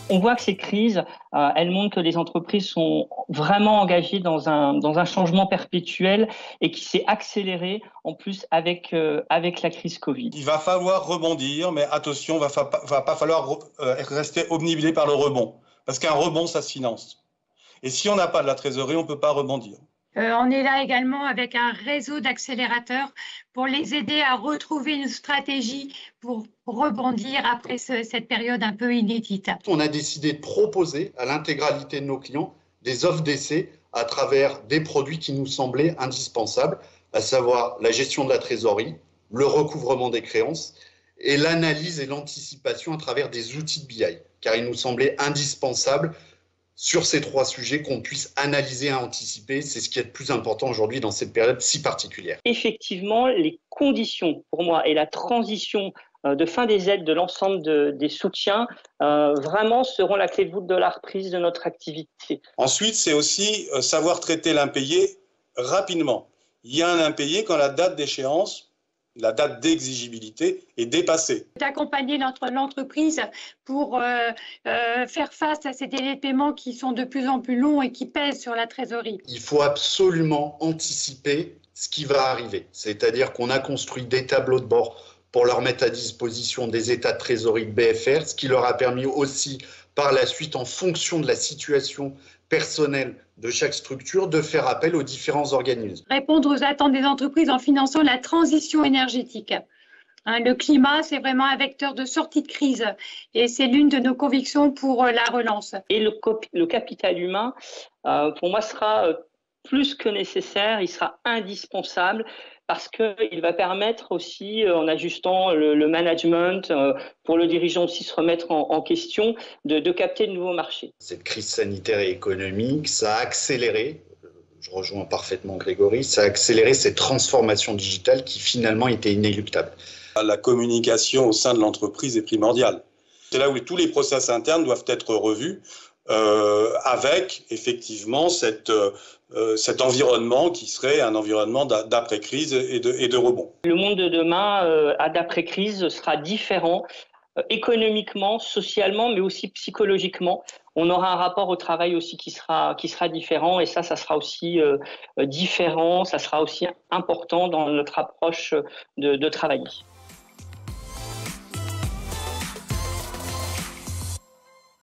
On voit que ces crises, elles montrent que les entreprises sont vraiment engagées dans un changement perpétuel et qui s'est accéléré en plus avec la crise Covid. Il va falloir rebondir, mais attention, va pas falloir rester obnubilé par le rebond. Parce qu'un rebond, ça se finance. Et si on n'a pas de la trésorerie, on ne peut pas rebondir. On est là également avec un réseau d'accélérateurs pour les aider à retrouver une stratégie pour rebondir après cette période un peu inédite. On a décidé de proposer à l'intégralité de nos clients des offres d'essai à travers des produits qui nous semblaient indispensables, à savoir la gestion de la trésorerie, le recouvrement des créances et l'analyse et l'anticipation à travers des outils de BI, car il nous semblait indispensable sur ces 3 sujets qu'on puisse analyser et anticiper. C'est ce qui est le plus important aujourd'hui dans cette période si particulière. Effectivement, les conditions pour moi et la transition de fin des aides de l'ensemble des soutiens vraiment seront la clé de voûte de la reprise de notre activité. Ensuite, c'est aussi savoir traiter l'impayé rapidement. Il y a un impayé quand la date d'échéance, la date d'exigibilité est dépassée. D'accompagner l'entreprise pour faire face à ces délais de paiement qui sont de plus en plus longs et qui pèsent sur la trésorerie. Il faut absolument anticiper ce qui va arriver. C'est-à-dire qu'on a construit des tableaux de bord pour leur mettre à disposition des états de trésorerie de BFR, ce qui leur a permis aussi par la suite, en fonction de la situation personnelle de chaque structure, de faire appel aux différents organismes. Répondre aux attentes des entreprises en finançant la transition énergétique. Le climat, c'est vraiment un vecteur de sortie de crise et c'est l'une de nos convictions pour la relance. Et le capital humain, pour moi, sera plus que nécessaire, il sera indispensable parce qu'il va permettre aussi, en ajustant le management, pour le dirigeant aussi se remettre en question, de capter de nouveaux marchés. Cette crise sanitaire et économique, ça a accéléré, je rejoins parfaitement Grégory, ça a accéléré cette transformation digitale qui finalement était inéluctable. La communication au sein de l'entreprise est primordiale. C'est là où tous les process internes doivent être revus avec effectivement cet environnement qui serait un environnement d'après-crise et de rebond. Le monde de demain, d'après-crise, sera différent économiquement, socialement, mais aussi psychologiquement. On aura un rapport au travail aussi qui sera différent et ça sera aussi différent, ça sera aussi important dans notre approche de travailler.